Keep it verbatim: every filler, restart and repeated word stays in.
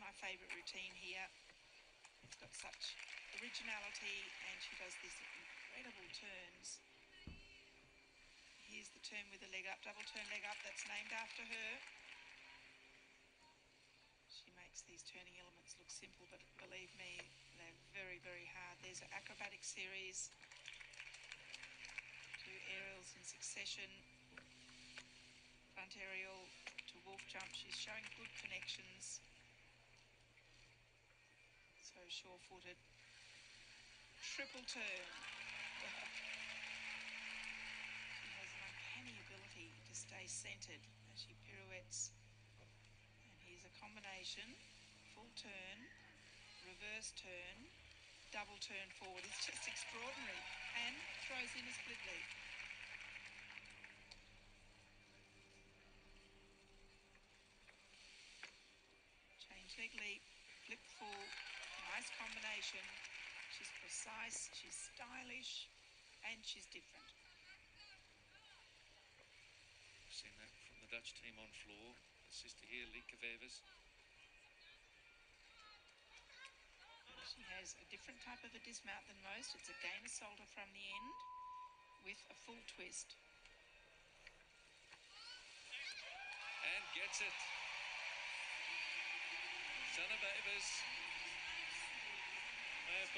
my favourite routine here. It's got such originality, and she does these incredible turns. Here's the turn with the leg up, double turn leg up, that's named after her. She makes these turning elements look simple, but believe me, they're very, very hard. There's an acrobatic series, two aerials in succession, front aerial to wolf jump. She's showing good connections, so sure-footed. Triple turn. She has an uncanny ability to stay centred as she pirouettes. And here's a combination, full turn, reverse turn, double turn forward. It's just extraordinary. And throws in a split leap. Change leg leap, flip full, nice combination. She's precise, she's stylish, and she's different. We've seen that from the Dutch team on floor. The sister here, Lieke Wevers. She has a different type of a dismount than most. It's a gainer salter from the end with a full twist. And gets it. Sanne Wevers.